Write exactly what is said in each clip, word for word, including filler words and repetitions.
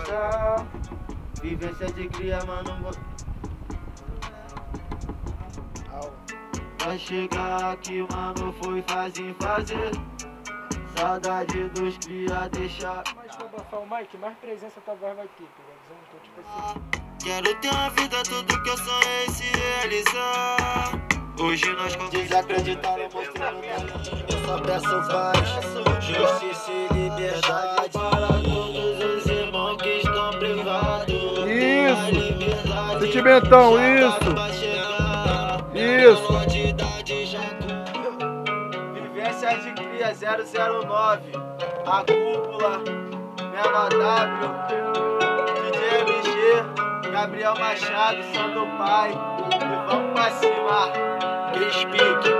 conquistar. Vivência de cria, mano. Vai chegar aqui, mano, foi fazer fazer. Saudade dos cria, deixar. Mais pra abafar o mic, mais presença tua voz vai ter, tá? Então, tipo assim. Quero ter uma vida, tudo que eu sonhei se realizar. Hoje nós desacreditaram, mostrando eu só peço paz, justiça e liberdade para todos os irmãos que estão privados. Isso! Sentimentão, isso! Isso! Vivência de cria zero zero nove, a cúpula, Menor W, D J M G, Gabriel Machado, São do Pai, e vamos pra cima, Chris Pique.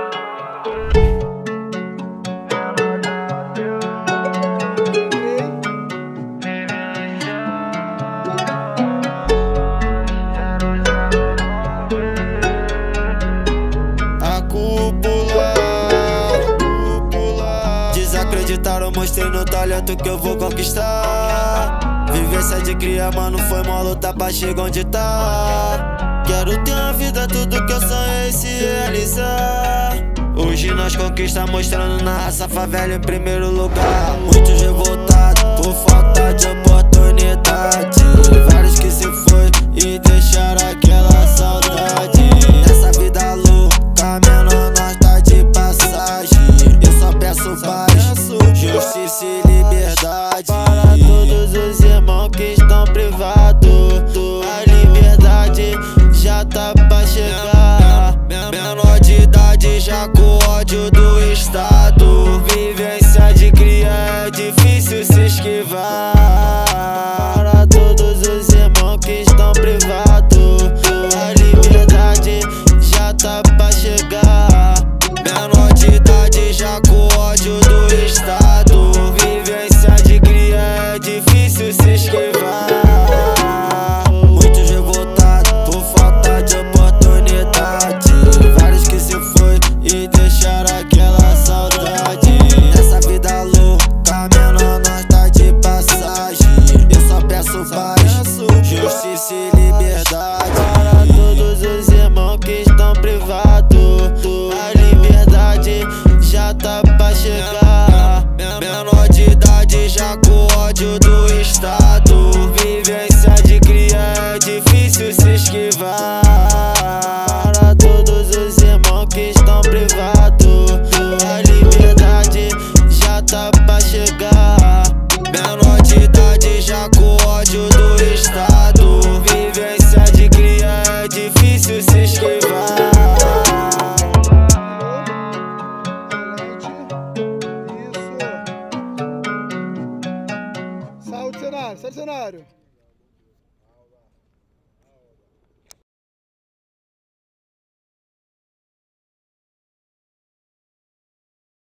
Desacreditaram, mostrei no talento que eu vou conquistar. Vivência de cria, mano, foi uma luta pra chegar onde tá. Quero ter uma vida, tudo que eu sonhei se realizar. Hoje nós conquista, mostrando na raça favela em primeiro lugar. Muitos revoltados por falta de oportunidade, vários que se foi e deixaram aquela saudade. Nessa vida louca, menor, nós tá de passagem. Eu só peço paz, justiça e liberdade para todos os irmãos que estão privados. A liberdade já tá pra chegar. Menor de idade já com ódio do Estado. Vivência de cria é difícil se esquivar. Para todos os irmãos que estão privados, a liberdade já tá pra chegar. Menor de idade já com ódio do Estado. Vivência de cria é difícil se esquivar. Muitos revoltados por falta de oportunidade, vários que se foi e deixaram aquela saudade. Nessa vida louca, menor, nós tá de passagem. Eu só peço paz, justiça e liberdade para todos os irmãos que estão privados. A liberdade já tá pra chegar. Menor de idade já com ódio do Estado. Vivência de cria é difícil se esquivar. Para todos os irmãos que estão privados, a liberdade já tá pra chegar. Menor de idade já com ódio do Estado. Vivência de cria é difícil se esquivar. Saúde, cenário, sai do cenário.